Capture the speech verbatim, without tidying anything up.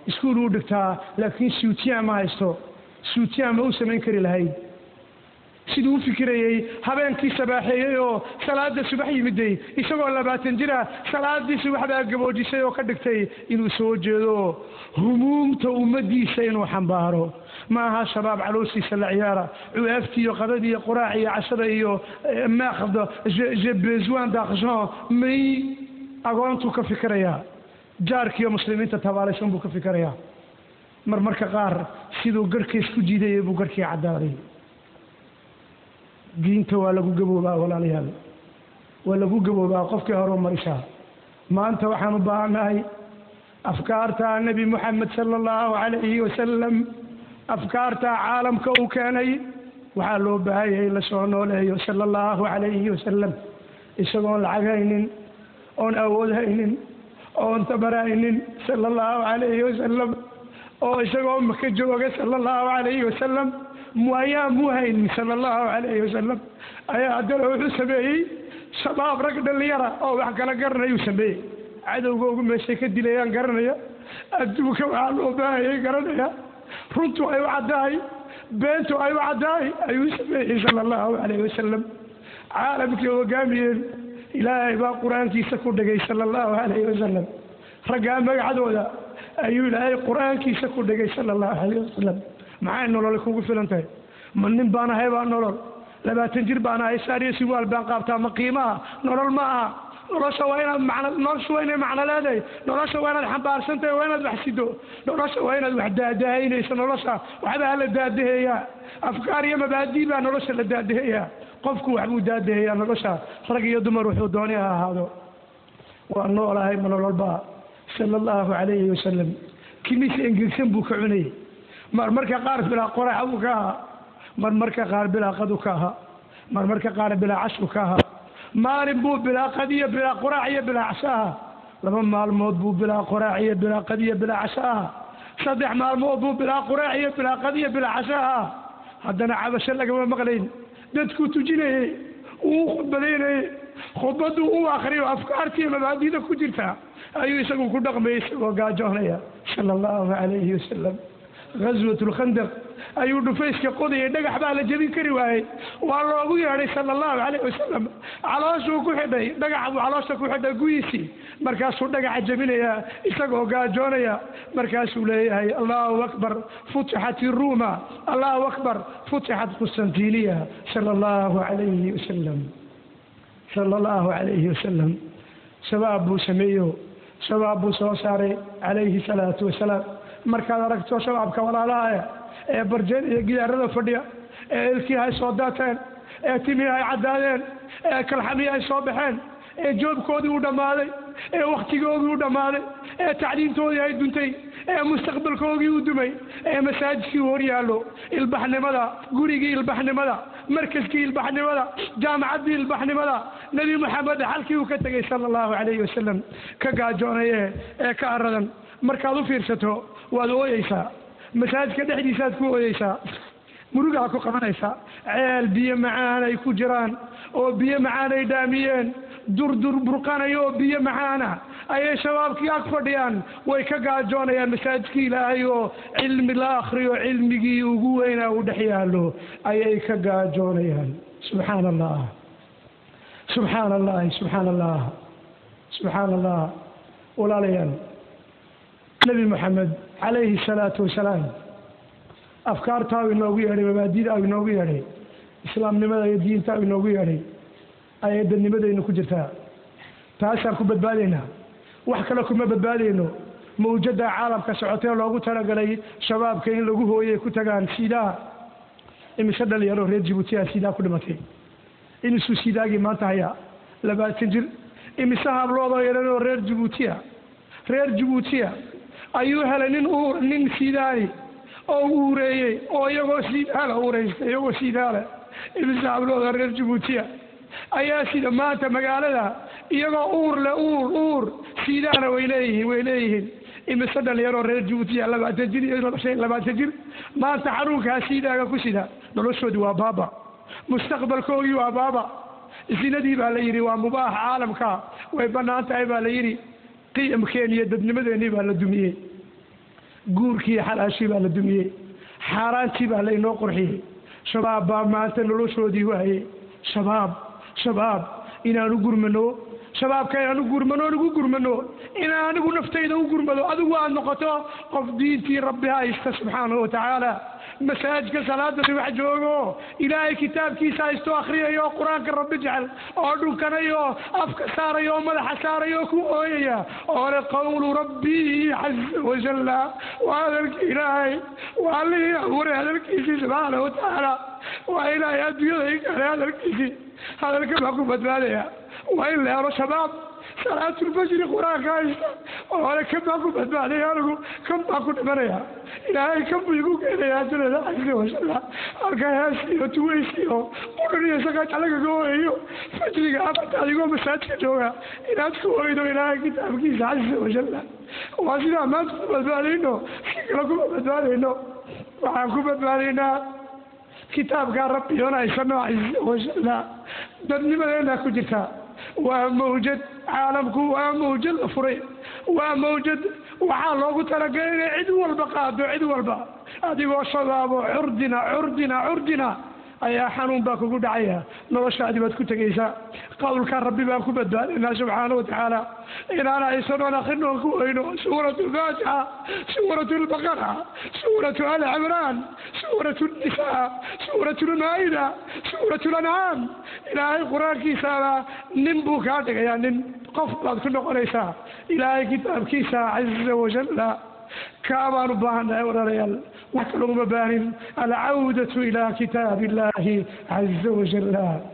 iskuul uu dhigtaa laakiin suutiya ma haysto suutiya ma u samayn kari lahayd siduu u fikirayay habeenkii sabaaxeeyay oo salaada subax yimiday isagoo labaatan jira salaadii subax baa gaboojisay oo ka dhigtay inuu soo jeedo humuumta ummadiisa inuu xambaaro maaha shabaab calooshiisa la ciyaara cuwaaftii iyo qadadii iyo quraac iyo cashada iyo maaqda je besoin d'argent mais agoontu ka fikiraya jaarkiyo muslimiinta tabaalaysan buu ka fikiraya mar marka qaar siduu garkiis ku jiiday buu garkii cadaaday diinta waa lagu gaboobaa walaalayaal waa lagu gaboobaa qofkii hore marisha maanta waxaan u baahanahay afkaarta nabi muxamed sallallahu alayhi wasallam afkaarta caalamka uu keenay waxaa loo baahayay la soo nooleeyo sallallahu alayhi wasallam isagoon lacag haynin oon awood haynin oon tabaraynin sallallahu alayhi wasallam oo isagoo maka jooga sallallahu alayhi wasallam مويا موهين صلى الله عليه وسلم أيا أدلوا حسبي شباب رقد اللي يرى أو حق لقرنا يسمي عدو قوم مشيك الدليان قرنا أدوك وعلو باهي قرنا رنتو أيو عداي بنتو أيو عداي أيو سمي صلى الله عليه وسلم عالمك وقامين إلهي با قرآن كي سكور دقي صلى الله عليه وسلم رقام مقعدو ذا أيو إلهي قرآن كي سكور دقي صلى الله عليه وسلم معاي نولل كوغو فيلنتاي من نين بانا هي با نولل لبا تنجر بانا اي ساري سوال بان قابتا مقيمه نولل ما نولش وين معنا نولش وين معنا لادي نولش وين حبارسنتي وين بحسيدو نولش وين وحدادهين نولش وحدا لا دادهيا افكار يا مبادئ با نولش لا دادهيا قفكو وحبو دادهيا نولش رق iyo dumar wuxuu doonay ahaado waa noolahay manolol ba sallallahu alayhi wasallam kimis ingilsan buu ka cunay mar marka qaar bila qorax uu ka mar marka qaar bila qadu ka mar marka qaar bila cashu ka maalin buu bila qadiya bila qorax iyo bila cashaa laba maalmood buu bila qorax iyo bila qadiya bila cashaa saddex maalmood buu bila qorax iyo bila qadiya bila cashaa haddana cabasho laga maqlayn dadku tujinay uu khudbadeynay khudbadu uu akhriyo afkaartii mabaadiida ku jirta ayuu isagu ku dhaqmay isagoo gaajoonaya sallallahu alayhi wasallam غزوة الخندق أيو دفيسك قضي دقح بها لجبين كري واي والله أبوي عليه صلى الله عليه وسلم على شو كحدي دقح أبو على شو كحدي قويسي مركز دقح جبين يا إسقوا قاجون يا مركز ولاي الله أكبر فتحت الروما الله أكبر فتحت قسطنطينية صلى الله عليه وسلم صلى الله عليه وسلم شباب سميو شباب سوساري عليه الصلاة والسلام markaad aragto shabaabka walaalaha ee barjeen iyo gidaarada fadhiya ee ilkii ay soo daateen ee timii ay cadaadeen ee kalxamii ay soo baxeen ee joobkoodii u dhammaaday ee wakhtigoodii u dhammaaday ee tacliintoodii ay duntay ee mustaqbalkoodii u dumay ee masaajidkii hor yaallo ilbaxnimada gurigii ilbaxnimada markaskii ilbaxnimada jaamacaddii ilbaxnimada nebi maxamed xalkii uu ka tegay sala allahu calayhi wasalam ka gaajoonaye ee ka aradan markaad u fiirsato waad ooyeysaa masaajidka dhexdiisaad ku ooyeysaa murugaa ku qabanaysaa ceel biyo macaan ay ku jiraan oo biyo macaan ay dhaamiyeen durdur burqanayo oo biyo macaana ayay shabaabkii ag fadhiyaan way ka gaajoonayaan masaajidkii ilaahay oo cilmi la akhriyo cilmigii ugu weynaa u dhex yaallo ayay ka gaajoonayaan subxaana allah subxaana allahi subxaana allah subxaana allah walaalayaal نبي محمد عليه الصلاة والسلام أفكار تاوي نوغي هري مبادئ تاوي نوغي هري إسلام نمدا يدين تاوي نوغي هري أيد النمدا إنه كجرتا تأثر كبد بالينا وحكى لكم ما بدبالينه موجودة عالم كسعتين لوجو ترى قلي شباب كين لوجو هو يكتجان سيدا إن شد اللي يروح يجيبوتيا سيدا كل مكان إن سو سيدا جي ما تهيا لبعد تنجل إن سحب لوضع يروح رير جيبوتيا رير جيبوتيا أيها لنين أور نين سيداري أو أوري أو يجو سيدال أوري يجو سيدال إن سحب لوضع رير جيبوتيا أيها سيدا ما تمجالها يجو أور لأور أور سيدان وإليه وإليه إن سد اللي يروح رير جيبوتيا لبعد تنجل يروح شيء لبعد تنجل ما تحرك هسيدا كوسيدا نلوشود وبابا مستقبل كوي وبابا زيندي باليري ومباح عالم كا ويبنات أي باليري قيم كينية ضد نمدني بالدمية guurkii xalaashii baa la dumiyey xaaraantii baa laynoo qurxiyey shabaab baa maanta noloshoodii waayey shabaab shabaab inaanu gurmano shabaabka inaanu gurmano nagu gurmano inaan anigu naftayda u gurmado adigu aad noqoto qof diintii rabbi haysta subxaanahu watacaala masaajidka salaada wax joogo ilaahay kitaabkiisa haysto akhriyayo quraanka rabbi jecel oo dhunkanayo afka saarayo madaxa saarayo ku ooyaya oo la qawlu rabbi azza wa jalla wa hadalka ilaahay wa alihi awra hadalkiisa subxaanahu watacaala wa ilaahay adduunyada hadalkiisa hadalka ma ku badbaadaya wa ilaa shabaab صلاة الفجر قرآن كايسة وأنا كم أكو بدبالي أنا كم أكو دمريا إلهي كم يقول إلى يا جل عز وجل أركياسي وتويسي وقولي سكت على جوه فجري أبد على جوه مساجد جوه إلى تقول إنه إلهي كتاب كيس عز وجل وأصلا ما تقول بدبالي إنه كلكم بدبالي إنه وعنكم بدبالي إنه كتاب قال ربي هنا يسمع عز وجل دني ملينا كجتا وموجد عالمك وموجد أفري وموجد وحال لوgu talagalay cid walba qaado cid walba adigoo shabaabo curdina curdina curdina ayaa xanuun baa kugu dhacaya noloshaadi baad ku tagaysaa qowlka rabbi baa ku badbaadinaa subxaanahu watacaala inaana aysanoo akhrinoo ku oyno suuratu lfaatixa suuratu lbaqara suuratu ali cimraan suuratu nisaa suuratu lmaa'ida suuratu lancaam ilaahay qur-aankiisaaba nin buu kaa dhigayaa nin qof baad ku noqonaysaa ilaahay kitaabkiisa caza wajalla كابان باهنا وريال وكلهم بان العودة إلى كتاب الله عز وجل